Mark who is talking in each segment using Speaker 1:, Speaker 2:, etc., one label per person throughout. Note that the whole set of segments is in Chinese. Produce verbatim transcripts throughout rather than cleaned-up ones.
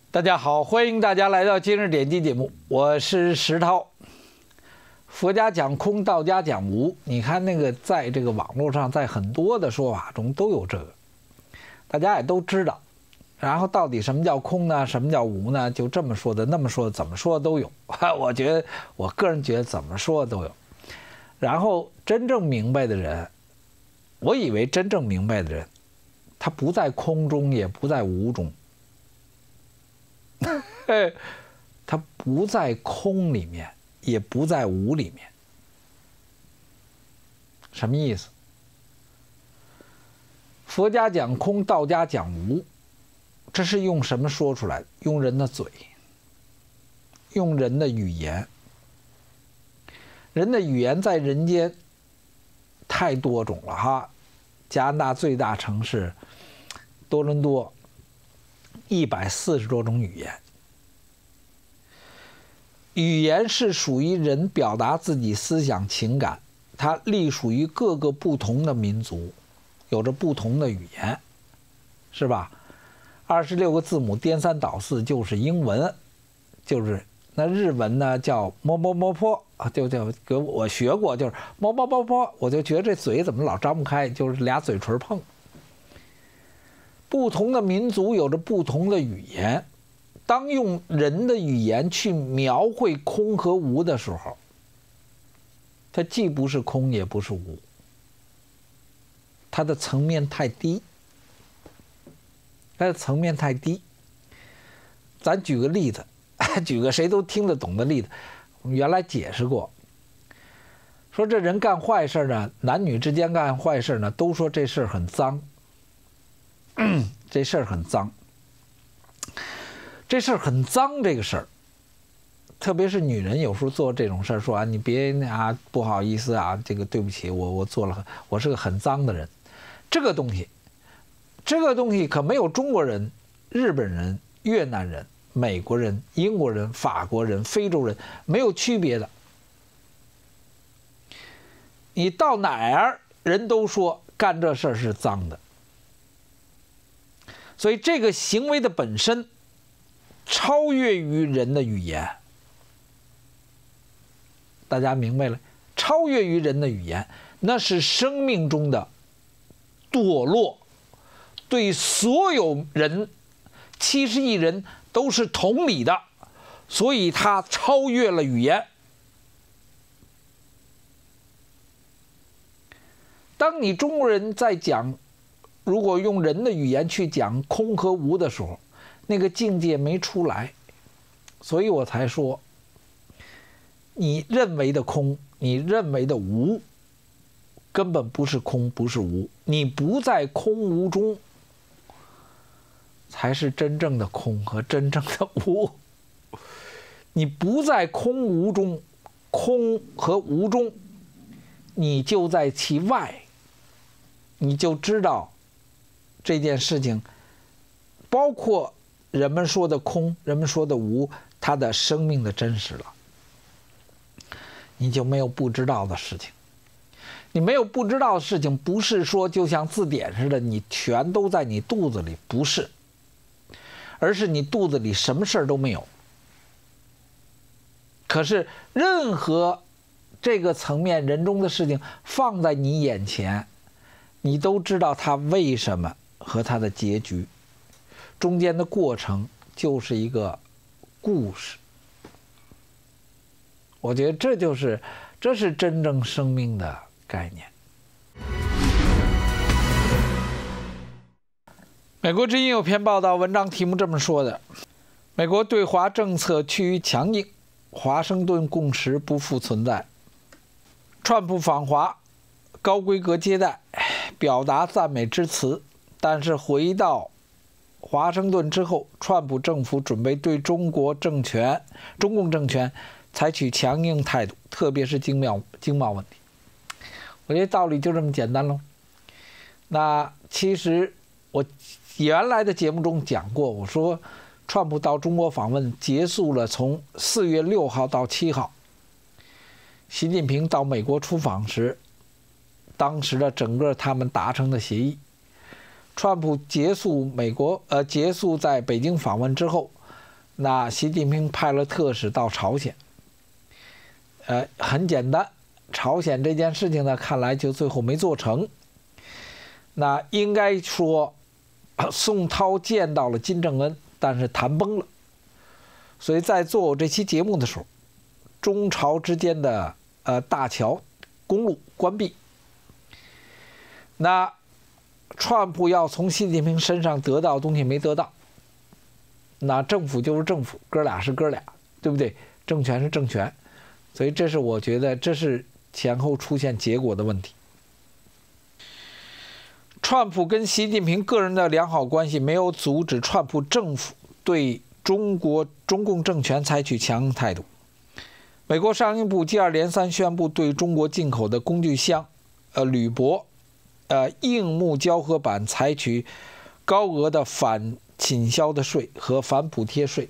Speaker 1: 大家好，欢迎大家来到今日点击节目，我是石涛。佛家讲空，道家讲无。你看那个，在这个网络上，在很多的说法中都有这个，大家也都知道。然后到底什么叫空呢？什么叫无呢？就这么说的，那么说的，怎么说的都有。我觉得，我个人觉得怎么说的都有。然后真正明白的人，我以为真正明白的人，他不在空中，也不在无中。它不在空里面，也不在无里面。什么意思？佛家讲空，道家讲无，这是用什么说出来的？用人的嘴，用人的语言。人的语言在人间太多种了哈。加拿大最大城市多伦多，一百四十多种语言。语言是属于人表达自己思想情感，它隶属于各个不同的民族，有着不同的语言，是吧？二十六个字母颠三倒四就是英文，就是那日文呢叫摸摸摸坡啊，就就给我学过，就是摸摸摸坡，我就觉得这嘴怎么老张不开，就是俩嘴唇碰。不同的民族有着不同的语言。当用人的语言去描绘空和无的时候，它既不是空也不是无，它的层面太低，它的层面太低。咱举个例子，举个谁都听得懂的例子，我们原来解释过，说这人干坏事呢，男女之间干坏事呢，都说这事儿很脏，这事儿很脏。这事儿很脏，这个事儿，特别是女人有时候做这种事儿，说啊，你别啊，不好意思啊，这个对不起，我我做了，我是个很脏的人。这个东西，这个东西可没有中国人、日本人、越南人、美国人、英国人、法国人、非洲人没有区别的。你到哪儿，人都说干这事儿是脏的，所以这个行为的本身超越于人的语言，大家明白了？超越于人的语言，那是生命中的堕落，对所有人，七十亿人都是同理的，所以它超越了语言。当你中国人在讲，如果用人的语言去讲空和无的时候，那个境界没出来，所以我才说，你认为的空，你认为的无，根本不是空，不是无。你不在空无中，才是真正的空和真正的无。你不在空无中，空和无中，你就在其外，你就知道这件事情，包括人们说的空，人们说的无，它的生命的真实了，你就没有不知道的事情。你没有不知道的事情，不是说就像字典似的，你全都在你肚子里，不是，而是你肚子里什么事儿都没有。可是任何这个层面人中的事情放在你眼前，你都知道它为什么和它的结局。中间的过程就是一个故事，我觉得这就是这是真正生命的概念。美国之音有篇报道，文章题目这么说的：美国对华政策趋于强硬，华盛顿共识不复存在。川普访华，高规格接待，表达赞美之词，但是回到华盛顿之后，川普政府准备对中国政权、中共政权采取强硬态度，特别是经贸经贸问题。我觉得道理就这么简单喽。那其实我原来的节目中讲过，我说川普到中国访问结束了从四月六号到七号，习近平到美国出访时，当时的整个他们达成的协议。川普结束美国呃结束在北京访问之后， 那习近平派了特使到朝鲜，呃，很简单，朝鲜这件事情呢，看来就最后没做成。那应该说，宋涛见到了金正恩，但是谈崩了。所以在做我这期节目的时候，中朝之间的呃大桥、公路关闭。那川普要从习近平身上得到的东西没得到，那政府就是政府，哥俩是哥俩，对不对？政权是政权，所以这是我觉得这是前后出现结果的问题。川普跟习近平个人的良好关系没有阻止川普政府对中国中共政权采取强硬态度。美国商务部接二连三宣布对中国进口的工具箱、呃铝箔、呃硬木胶合板采取高额的反倾销的税和反补贴税。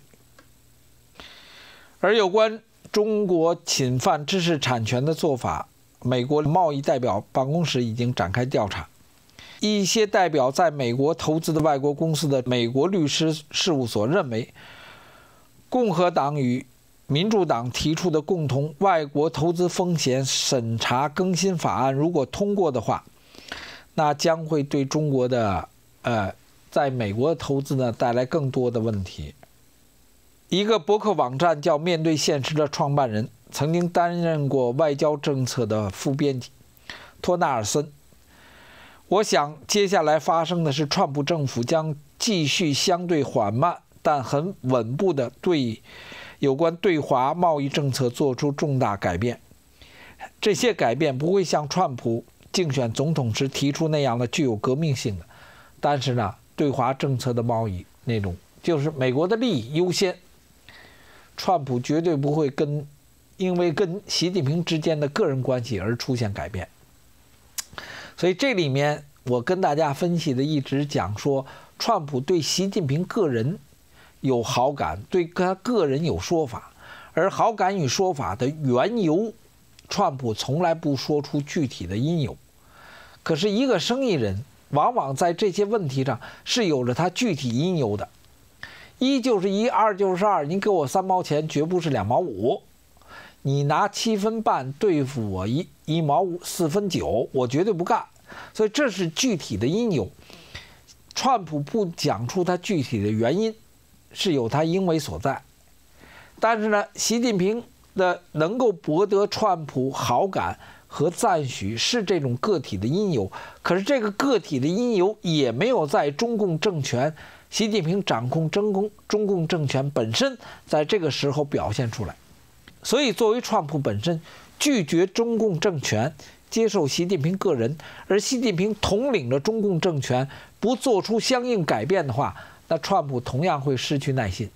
Speaker 1: 而有关中国侵犯知识产权的做法，美国贸易代表办公室已经展开调查。一些代表在美国投资的外国公司的美国律师事务所认为，共和党与民主党提出的共同外国投资风险审查更新法案如果通过的话，那将会对中国的呃在美国的投资呢带来更多的问题。一个博客网站叫面对现实的创办人曾经担任过外交政策的副编辑托纳尔森。我想接下来发生的是，川普政府将继续相对缓慢但很稳步地对有关对华贸易政策做出重大改变。这些改变不会像川普竞选总统时提出那样的具有革命性的，但是呢，对华政策的贸易那种就是美国的利益优先。川普绝对不会跟因为跟习近平之间的个人关系而出现改变。所以这里面我跟大家分析的一直讲说，川普对习近平个人有好感，对他个人有说法，而好感与说法的缘由，川普从来不说出具体的因由。可是一个生意人往往在这些问题上是有着他具体因由的。一就是一，二就是二，你给我三毛钱绝不是两毛五，你拿七分半对付我一一毛五四分九，我绝对不干。所以这是具体的因由。川普不讲出他具体的原因，是有他因为所在。但是呢，习近平的能够博得川普好感和赞许是这种个体的因由，可是这个个体的因由也没有在中共政权习近平掌控中共中共政权本身在这个时候表现出来。所以作为川普本身拒绝中共政权，接受习近平个人，而习近平统领着中共政权不做出相应改变的话，那川普同样会失去耐心。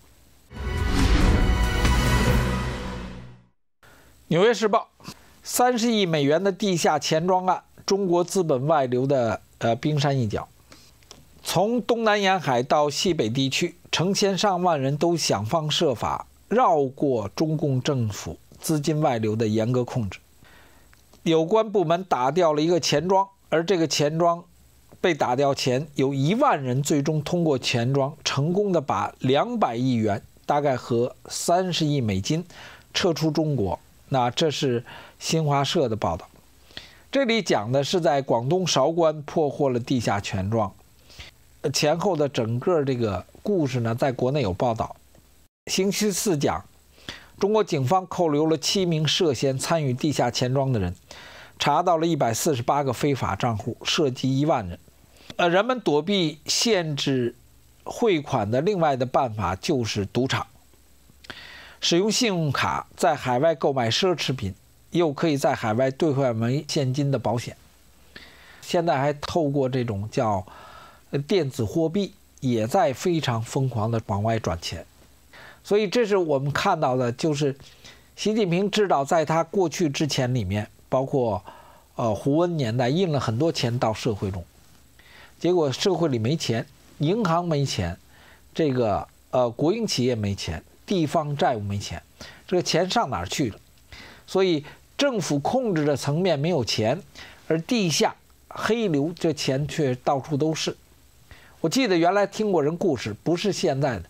Speaker 1: 纽约时报，三十亿美元的地下钱庄案，中国资本外流的呃冰山一角。从东南沿海到西北地区，成千上万人都想方设法绕过中共政府资金外流的严格控制。有关部门打掉了一个钱庄，而这个钱庄被打掉前，有一万人最终通过钱庄成功的把两百亿元，大概和三十亿美金撤出中国。那这是新华社的报道。这里讲的是在广东韶关破获了地下钱庄，前后的整个这个故事呢，在国内有报道。星期四讲，中国警方扣留了七名涉嫌参与地下钱庄的人，查到了一百四十八个非法账户，涉及一万人。呃，人们躲避限制汇款的另外的办法就是赌场，使用信用卡在海外购买奢侈品，又可以在海外兑换为现金的保险。现在还透过这种叫电子货币，也在非常疯狂的往外转钱。所以这是我们看到的，就是习近平知道在他过去之前里面，包括呃胡温年代印了很多钱到社会中，结果社会里没钱，银行没钱，这个呃国营企业没钱，地方债务没钱，这个钱上哪儿去了？所以政府控制的层面没有钱，而地下黑流这钱却到处都是。我记得原来听过人故事，不是现在的，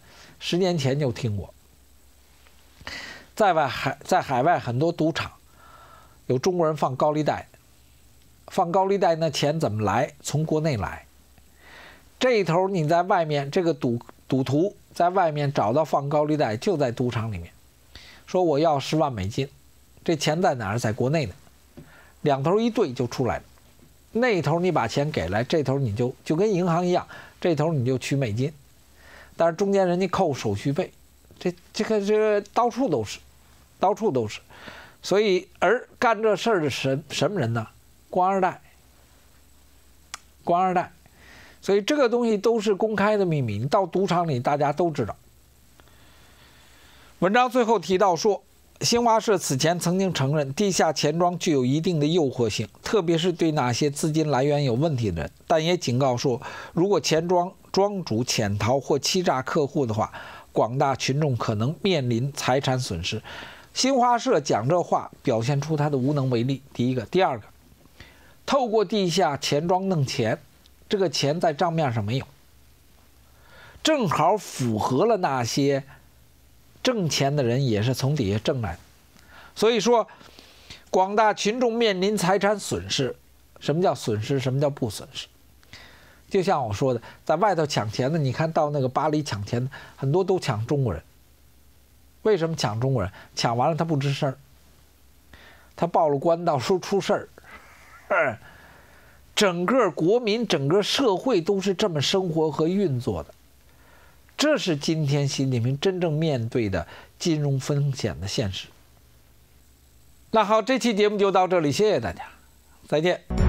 Speaker 1: 十年前就听过。在外海在海外很多赌场有中国人放高利贷，放高利贷那钱怎么来？从国内来。这一头你在外面，这个赌赌徒在外面找到放高利贷，就在赌场里面，说我要十万美金，这钱在哪儿？在国内呢。两头一对就出来了。那头你把钱给来，这头你就就跟银行一样，这头你就取美金，但是中间人家扣手续费，这这个这个到处都是，到处都是。所以而干这事儿的什什么人呢？官二代，官二代。所以这个东西都是公开的秘密，你到赌场里大家都知道。文章最后提到说，新华社此前曾经承认地下钱庄具有一定的诱惑性，特别是对那些资金来源有问题的人，但也警告说，如果钱庄庄主潜逃或欺诈客户的话，广大群众可能面临财产损失。新华社讲这话，表现出他的无能为力。第一个，第二个，透过地下钱庄弄钱，这个钱在账面上没有，正好符合了那些挣钱的人也是从底下挣来的。所以说，广大群众面临财产损失。什么叫损失？什么叫不损失？就像我说的，在外头抢钱的，你看到那个巴黎抢钱的，很多都抢中国人。为什么抢中国人？抢完了他不吱声，他报了官，到时候出事儿。整个国民、整个社会都是这么生活和运作的，这是今天习近平真正面对的金融风险的现实。那好，这期节目就到这里，谢谢大家，再见。